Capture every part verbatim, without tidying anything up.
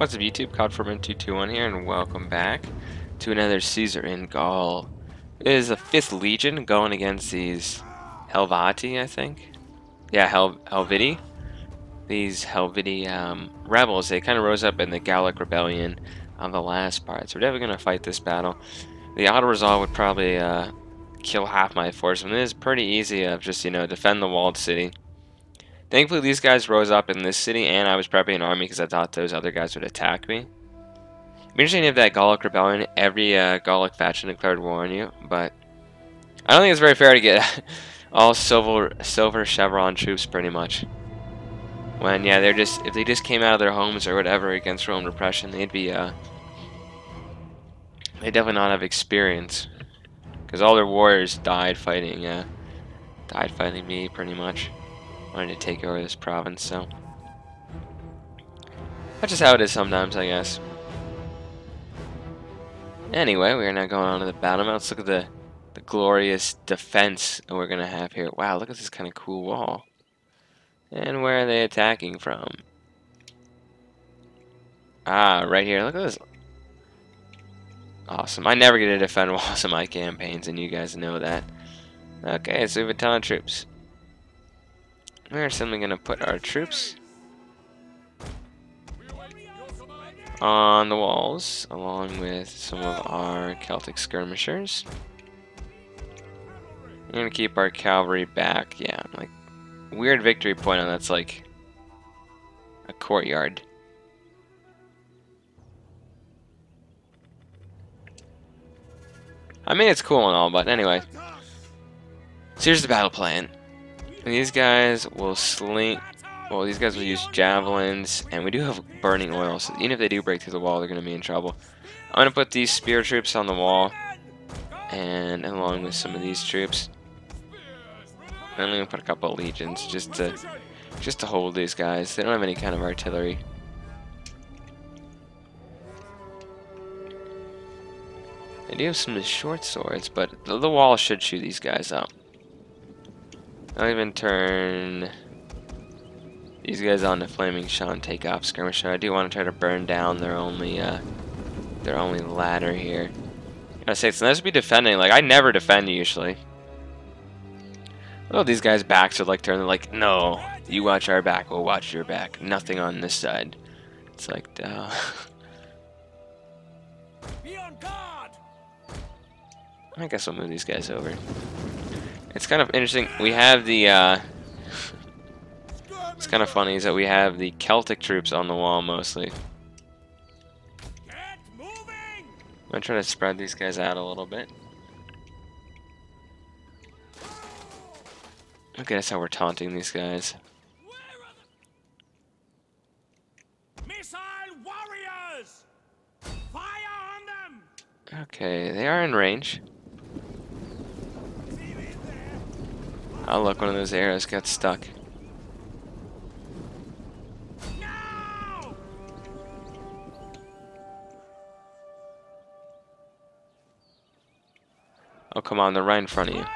What's up YouTube, Codforman two two one here, and welcome back to another Caesar in Gaul. It is the fifth Legion going against these Helvati, I think. Yeah, Hel Helviti. These Helviti um, rebels, they kind of rose up in the Gallic rebellion on the last part, so we're definitely going to fight this battle. The auto-resolve would probably uh, kill half my force, and it is pretty easy of just, you know, defend the walled city. Thankfully, these guys rose up in this city, and I was prepping an army because I thought those other guys would attack me. It'd be interesting if that Gallic rebellion, every uh, Gallic faction declared war on you, but I don't think it's very fair to get all silver, silver chevron troops, pretty much. When, yeah, they're just, if they just came out of their homes or whatever against Roman repression, they'd be, uh, they definitely not have experience. Because all their warriors died fighting, uh, died fighting me, pretty much. Wanting to take over this province, so that's just how it is sometimes, I guess. Anyway, we are now going on to the battle map. Let's look at the the glorious defense that we're gonna have here. Wow, look at this kind of cool wall. And where are they attacking from? Ah, right here. Look at this. Awesome. I never get to defend walls in my campaigns, and you guys know that. Okay, so we have a ton of troops. We're simply going to put our troops on the walls, along with some of our Celtic skirmishers. We're going to keep our cavalry back. Yeah, like, weird victory point on that's like a courtyard. I mean, it's cool and all, but anyway. So here's the battle plan. These guys will sling. Well, these guys will use javelins, and we do have burning oil, so even if they do break through the wall, they're going to be in trouble. I'm going to put these spear troops on the wall, and along with some of these troops. And I'm going to put a couple of legions just to just to hold these guys. They don't have any kind of artillery. They do have some short swords, but the, the wall should shoot these guys up. I'll even turn these guys on to Flaming Sean take off skirmisher. I do want to try to burn down their only uh, their only ladder here. I gotta say, it's nice to be defending. Like, I never defend usually. Oh, these guys' backs are like turned. They're like, no, you watch our back, we'll watch your back. Nothing on this side. It's like, duh. I guess I'll move these guys over. It's kind of interesting. We have the, uh, it's kind of funny is that we have the Celtic troops on the wall mostly. I'm going to try to spread these guys out a little bit. Okay, that's how we're taunting these guys. Missile warriors! Fire on them! Okay, they are in range. Oh look, one of those arrows got stuck. No! Oh come on, they're right in front of you.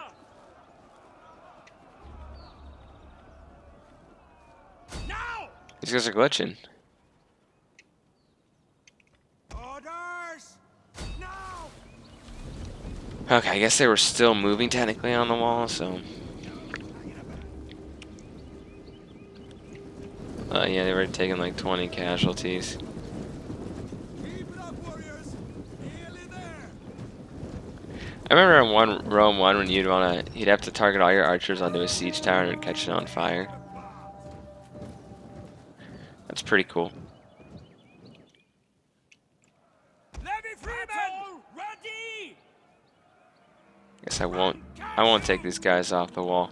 No! These guys are glitching. Orders! No! Okay, I guess they were still moving technically on the wall, so. Uh, yeah, they were taking like twenty casualties. I remember in one Rome one when you'd wanna, you'd have to target all your archers onto a siege tower and catch it on fire. That's pretty cool. Guess I won't. I won't take these guys off the wall.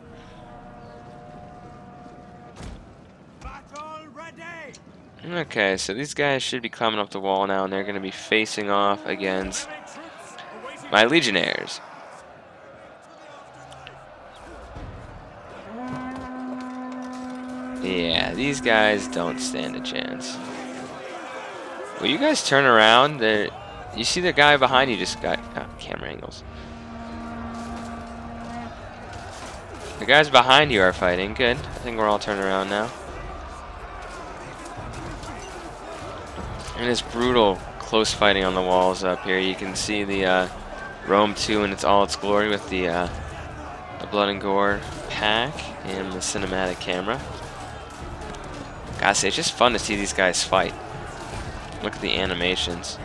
Okay, so these guys should be climbing up the wall now, and they're going to be facing off against my legionnaires. Yeah, these guys don't stand a chance. Will you guys turn around? They're, you see the guy behind you just got oh, camera angles. The guys behind you are fighting. Good. I think we're all turned around now. And it's brutal close fighting on the walls up here. You can see the uh, Rome two in its all its glory with the, uh, the blood and gore pack and the cinematic camera. Gotta say, it's just fun to see these guys fight. Look at the animations.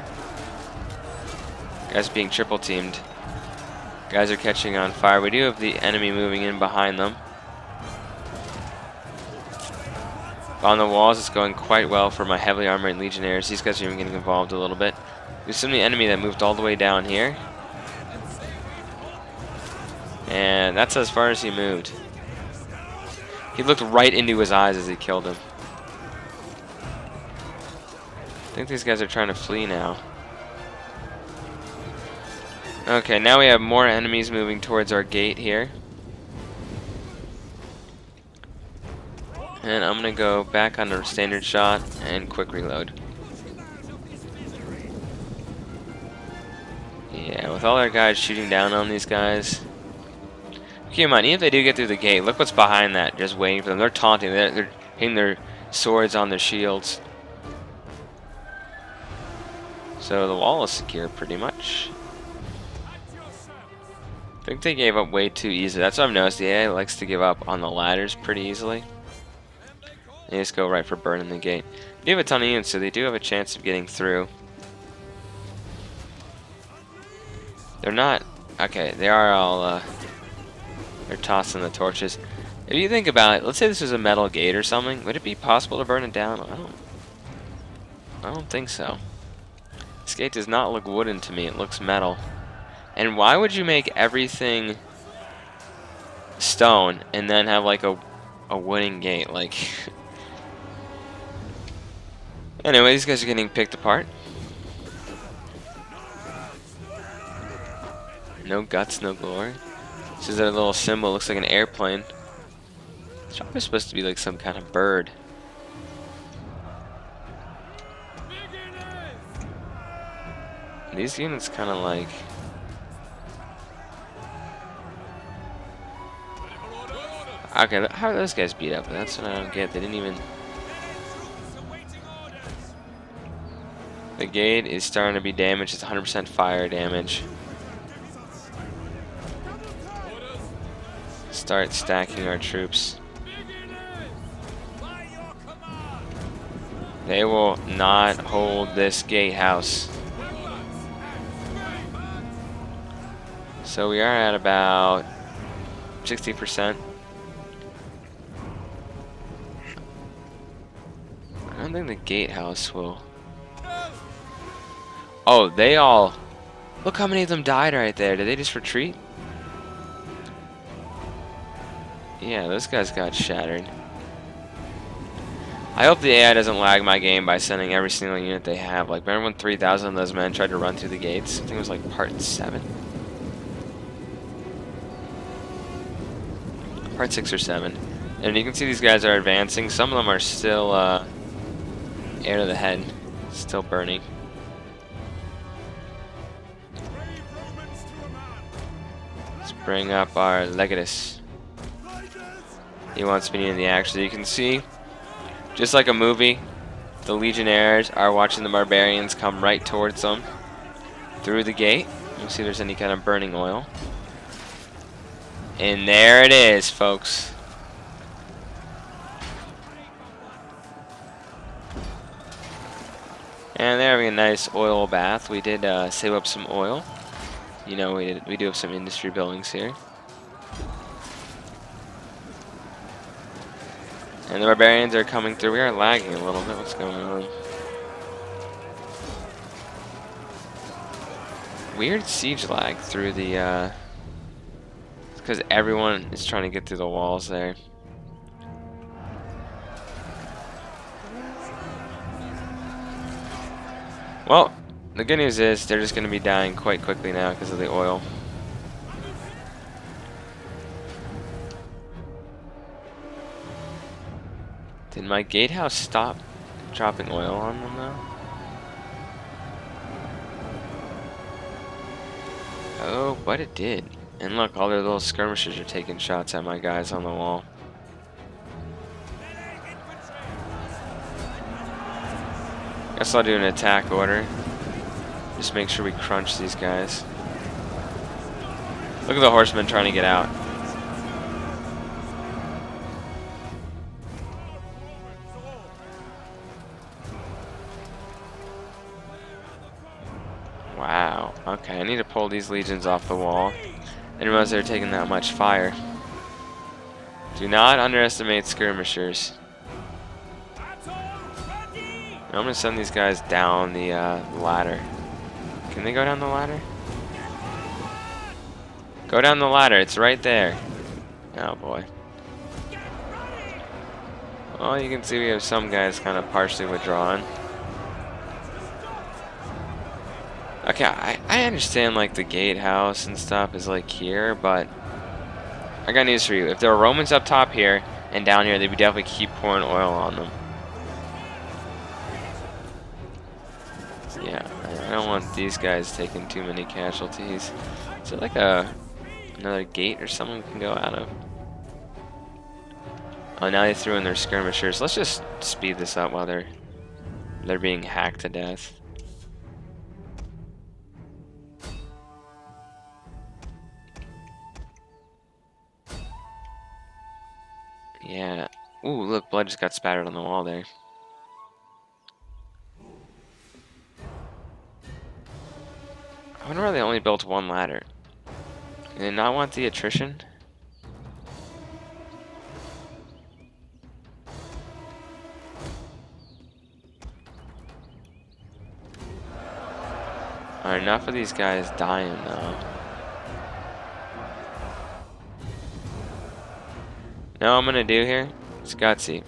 Guys being triple teamed. Guys are catching on fire. We do have the enemy moving in behind them. On the walls, it's going quite well for my heavily armored legionnaires. These guys are even getting involved a little bit. There's some of the enemy that moved all the way down here. And that's as far as he moved. He looked right into his eyes as he killed him. I think these guys are trying to flee now. Okay, now we have more enemies moving towards our gate here. And I'm gonna go back on the standard shot and quick reload. Yeah, with all our guys shooting down on these guys. Keep in mind, even if they do get through the gate, look what's behind that, just waiting for them. They're taunting, they're, they're hitting their swords on their shields. So the wall is secure pretty much. I think they gave up way too easily. That's what I've noticed. The A I likes to give up on the ladders pretty easily. They just go right for burning the gate. They have a ton of units, so they do have a chance of getting through. They're not... Okay, they are all... Uh, they're tossing the torches. If you think about it, let's say this was a metal gate or something. Would it be possible to burn it down? I don't... I don't think so. This gate does not look wooden to me. It looks metal. And why would you make everything stone and then have like a, a wooden gate? Like... Anyway, these guys are getting picked apart. No guts, no glory. This is their little symbol. Looks like an airplane. It's probably supposed to be like some kind of bird. These units kind of like... Okay, how are those guys beat up? That's what I don't get. They didn't even... The gate is starting to be damaged. It's one hundred percent fire damage. Start stacking our troops. They will not hold this gatehouse. So we are at about sixty percent. I don't think the gatehouse will... Oh, they all... Look how many of them died right there. Did they just retreat? Yeah, those guys got shattered. I hope the A I doesn't lag my game by sending every single unit they have. Like, remember when three thousand of those men tried to run through the gates? I think it was like part seven. Part six or seven. And you can see these guys are advancing. Some of them are still uh, air to the head. Still burning. Let's bring up our Legatus. He wants to be in the action. You can see, just like a movie, the Legionnaires are watching the Barbarians come right towards them through the gate. We'll see if there's any kind of burning oil. And there it is, folks. And they're having a nice oil bath. We did uh, save up some oil. You know, we, did, we do have some industry buildings here. And the Barbarians are coming through. We are lagging a little bit. What's going on? Weird siege lag through the... Uh, it's because everyone is trying to get through the walls there. Well, the good news is they're just going to be dying quite quickly now because of the oil. Did my gatehouse stop dropping oil on them now? Oh, but it did. And look, all their little skirmishers are taking shots at my guys on the wall. Guess I'll do an attack order. Just make sure we crunch these guys. Look at the horsemen trying to get out. Wow. Okay, I need to pull these legions off the wall. I didn't realize they were taking that much fire. Do not underestimate skirmishers. I'm gonna send these guys down the uh, ladder. Can they go down the ladder? Go down the ladder, it's right there. Oh boy. Well, you can see we have some guys kind of partially withdrawn. Okay, I, I understand like the gatehouse and stuff is like here, but I got news for you. If there were Romans up top here and down here, they would definitely keep pouring oil on them. Yeah, I don't want these guys taking too many casualties. Is there like a another gate or something we can go out of? Oh, now they threw in their skirmishers. Let's just speed this up while they're they're being hacked to death. Yeah. Ooh, look, blood just got spattered on the wall there. I wonder why they only built one ladder. Do they not want the attrition? Alright, enough of these guys dying though. Now what I'm gonna do here, it's gutsy.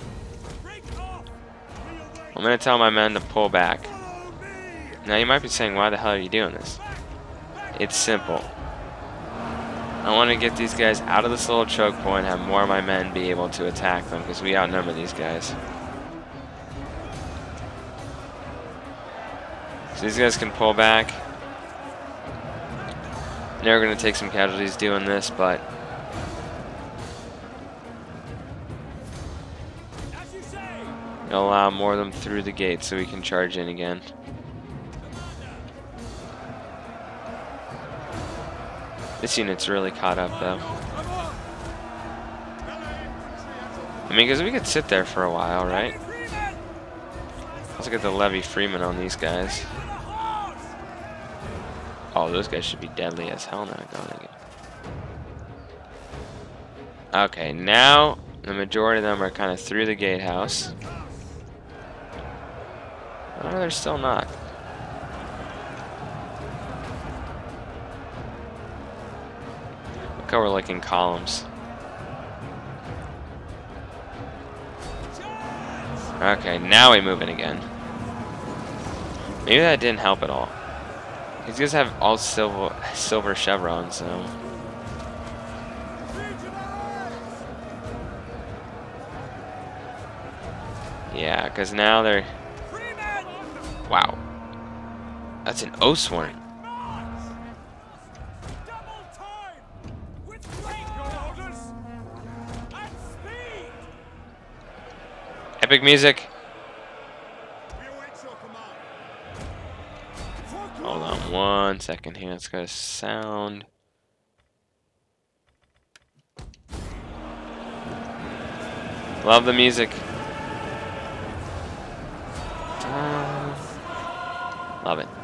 I'm gonna tell my men to pull back. Now you might be saying, why the hell are you doing this? It's simple. I want to get these guys out of this little choke point, have more of my men be able to attack them, because we outnumber these guys. So these guys can pull back. They're going to take some casualties doing this, but it'll allow more of them through the gate so we can charge in again. This unit's really caught up though. I mean, because we could sit there for a while, right? Let's look at the levy freeman on these guys. Oh, those guys should be deadly as hell now going again. Okay, now the majority of them are kind of through the gatehouse. Oh, they're still not. Look how we're like in columns. Okay, now we move in again. Maybe that didn't help at all. These guys have all silver, silver chevrons, so. Yeah, because now they're. Wow. That's an O-swarm. Epic music. Hold on one second here. Let's go to sound. Love the music. Uh, love it.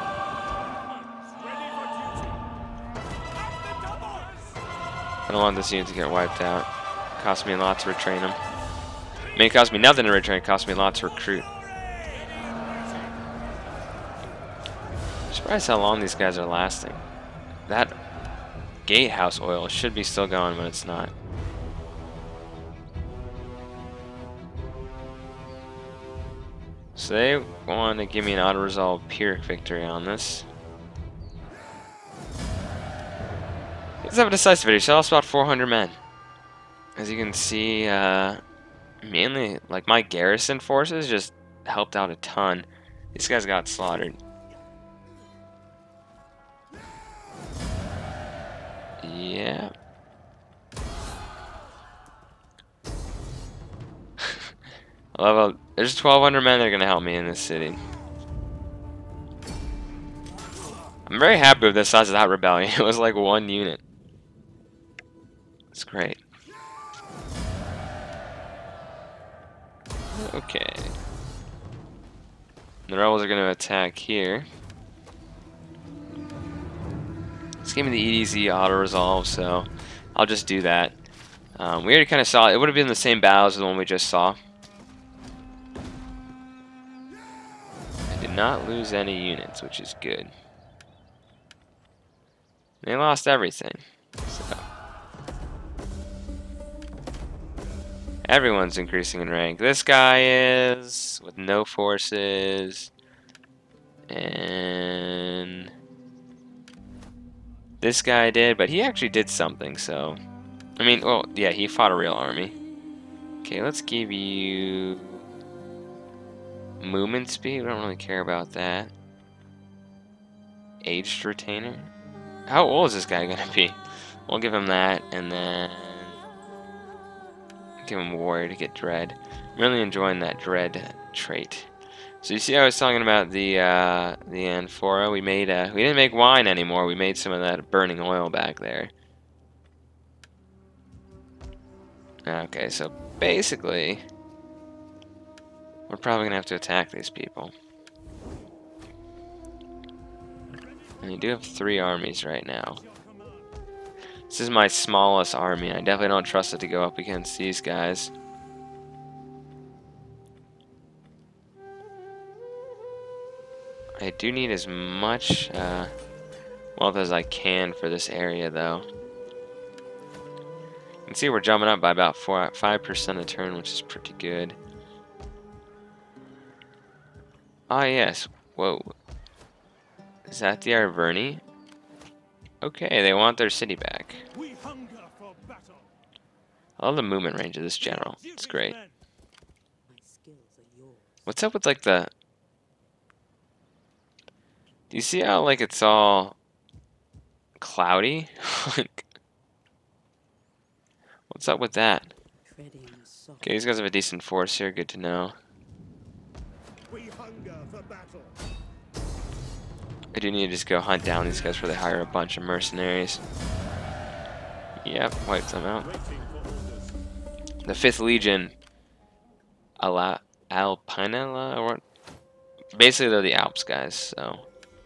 I don't want this unit to get wiped out. It cost me a lot to retrain them. I mean, it cost me nothing to retrain. It cost me a lot to recruit. I'm surprised how long these guys are lasting. That gatehouse oil should be still going, but it's not. So they want to give me an auto-resolve Pyrrhic victory on this. Let's have a decisive victory. So I lost about four hundred men. As you can see, uh, mainly, like, my garrison forces just helped out a ton. These guys got slaughtered. Yeah. I love how there's twelve hundred men that are going to help me in this city. I'm very happy with the size of that rebellion. It was like one unit. It's great. Okay. The rebels are going to attack here. It's giving me the E D Z auto-resolve, so I'll just do that. Um, we already kind of saw it. It would have been the same battles as the one we just saw. I did not lose any units, which is good. They lost everything. So. Everyone's increasing in rank. This guy is with no forces. And this guy did, but he actually did something, so I mean, well, yeah, he fought a real army. Okay, let's give you movement speed. We don't really care about that. Aged retainer. How old is this guy gonna be? We'll give him that, and then give him warrior to get dread. I'm really enjoying that dread trait. So you see, I was talking about the uh, the amphora. We made uh, we didn't make wine anymore. We made some of that burning oil back there. Okay, so basically, we're probably gonna have to attack these people. And you do have three armies right now. This is my smallest army. I definitely don't trust it to go up against these guys. I do need as much uh, wealth as I can for this area, though. You can see we're jumping up by about four, five percent a turn, which is pretty good. Ah, yes. Whoa. Is that the Arverni? Okay, they want their city back. I love the movement range of this general. It's great. What's up with, like, the... Do you see how, like, it's all cloudy? Like, what's up with that? Okay, these guys have a decent force here. Good to know. I do need to just go hunt down these guys before they hire a bunch of mercenaries. Yep, wipe them out. The fifth Legion, Ala Alpinella, or what? Basically, they're the Alps guys, so.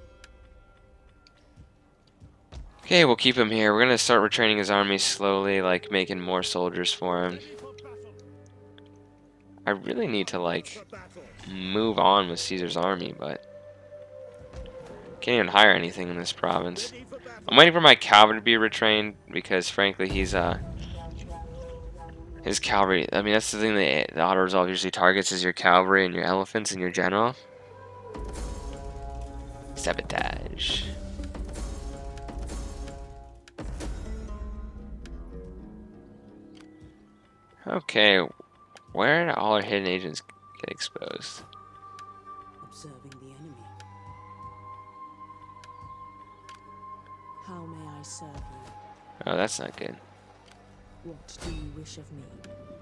Okay, we'll keep him here. We're gonna start retraining his army slowly, like making more soldiers for him. I really need to, like, move on with Caesar's army, but can't even hire anything in this province. I'm waiting for my cavalry to be retrained because, frankly, he's uh his cavalry. I mean, that's the thing that the auto resolve usually targets is your cavalry and your elephants and your general. Sabotage. Okay, where did all our hidden agents get exposed? Observing the enemy. How may I serve you? Oh, that's not good. What do you wish of me?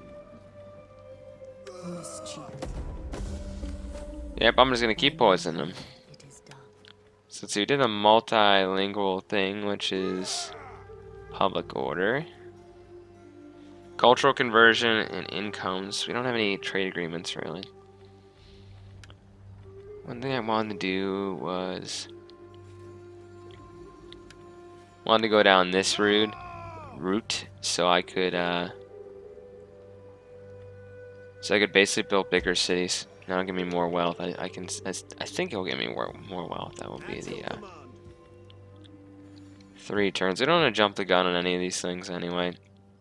Mischief. Yep, I'm just gonna keep poisoning them. It is done. So let's see, we did a multilingual thing, which is public order. Cultural conversion and incomes. We don't have any trade agreements, really. One thing I wanted to do was... wanted to go down this route, route so I could, uh... so I could basically build bigger cities. Now it'll give me more wealth. I, I can... I, I think it'll give me more, more wealth. That will be the, uh... three turns. We don't want to jump the gun on any of these things, anyway.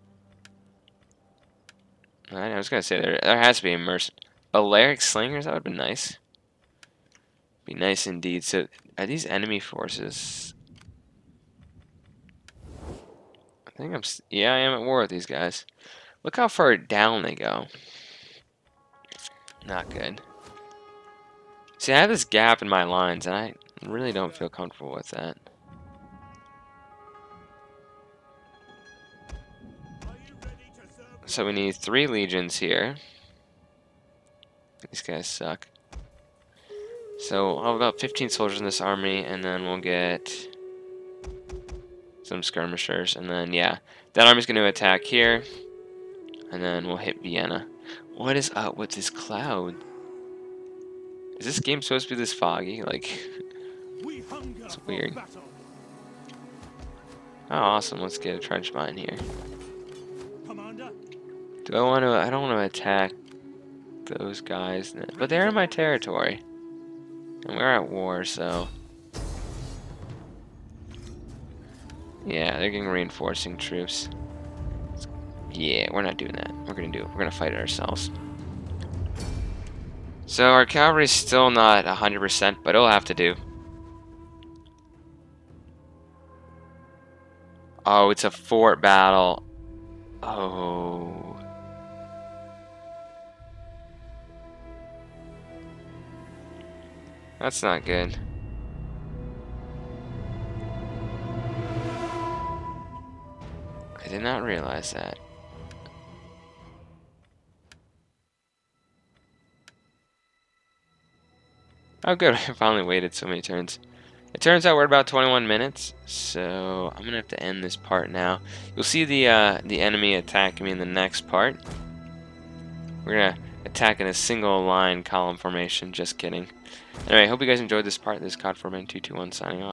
I was gonna say there there has to be a merc Balearic slingers. That would be nice. Be nice indeed. So are these enemy forces? I think I'm. Yeah, I am at war with these guys. Look how far down they go. Not good. See, I have this gap in my lines, and I really don't feel comfortable with that. So we need three legions here. These guys suck. So I'll have about fifteen soldiers in this army, and then we'll get some skirmishers, and then yeah, that army's going to attack here, and then we'll hit Vienna. What is up with this cloud? Is this game supposed to be this foggy? Like, it's weird. Oh, awesome. Let's get a trench mine here. Do I want to? I don't want to attack those guys, but they're in my territory, and we're at war, so yeah, they're getting reinforcing troops. Yeah, we're not doing that. We're gonna do it. We're gonna fight it ourselves. So our cavalry's still not one hundred percent, but it'll have to do. Oh, it's a fort battle. Oh. That's not good. I did not realize that. Oh good, I finally waited so many turns. It turns out we're about twenty-one minutes, so I'm gonna have to end this part now. You'll see the uh, the enemy attacking me in the next part. We're gonna attack in a single line column formation, just kidding. Anyway, hope you guys enjoyed this part. This is COD four man two two one signing off.